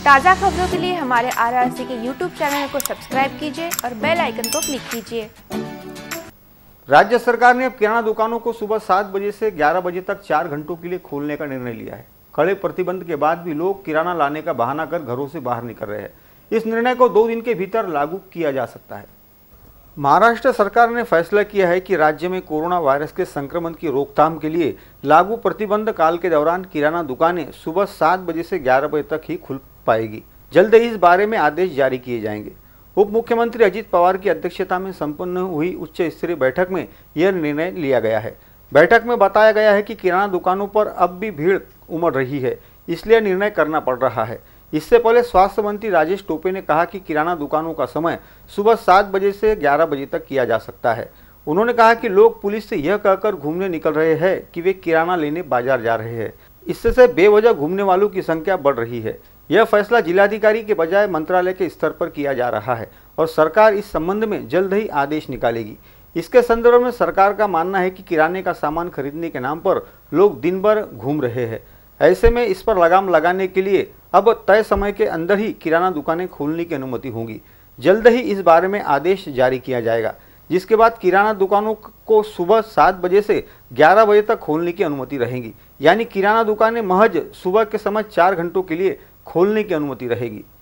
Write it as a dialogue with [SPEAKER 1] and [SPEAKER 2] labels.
[SPEAKER 1] ताज़ा खबरों के लिए हमारे RRC के YouTube चैनल को सब्सक्राइब कीजिए और बेल आइकन को क्लिक कीजिए।
[SPEAKER 2] राज्य सरकार ने अब किराना दुकानों को सुबह 7 बजे से 11 बजे तक 4 घंटों के लिए खोलने का निर्णय लिया है। कड़े प्रतिबंध के बाद भी लोग किराना लाने का बहाना कर घरों से बाहर निकल रहे हैं। इस निर्णय को 2 दिन के भीतर लागू किया जा सकता है। महाराष्ट्र सरकार ने फैसला किया है कि राज्य में कोरोना वायरस के संक्रमण की रोकथाम के लिए लागू प्रतिबंध काल के दौरान किराना दुकानें सुबह 7 बजे से 11 बजे तक ही खुल पाएगी। जल्द ही इस बारे में आदेश जारी किए जाएंगे। उप मुख्यमंत्री अजित पवार की अध्यक्षता में संपन्न हुई उच्च स्तरीय बैठक में यह निर्णय लिया गया है। बैठक में बताया गया है कि किराना दुकानों पर अब भी भीड़ उमड़ रही है, इसलिए निर्णय करना पड़ रहा है। इससे पहले स्वास्थ्य मंत्री राजेश टोपे ने कहा कि किराना दुकानों का समय सुबह 7 बजे से 11 बजे तक किया जा सकता है। उन्होंने कहा कि लोग पुलिस से यह कहकर घूमने निकल रहे हैं कि वे किराना लेने बाजार जा रहे हैं। इससे बेवजह घूमने वालों की संख्या बढ़ रही है। यह फैसला जिलाधिकारी के बजाय मंत्रालय के स्तर पर किया जा रहा है और सरकार इस संबंध में जल्द ही आदेश निकालेगी। इसके संदर्भ में सरकार का मानना है कि किराने का सामान खरीदने के नाम पर लोग दिन भर घूम रहे हैं। ऐसे में इस पर लगाम लगाने के लिए अब तय समय के अंदर ही किराना दुकानें खोलने की अनुमति होगी। जल्द ही इस बारे में आदेश जारी किया जाएगा, जिसके बाद किराना दुकानों को सुबह 7 बजे से 11 बजे तक खोलने की अनुमति रहेगी। यानी किराना दुकानें महज सुबह के समय 4 घंटों के लिए खोलने की अनुमति रहेगी।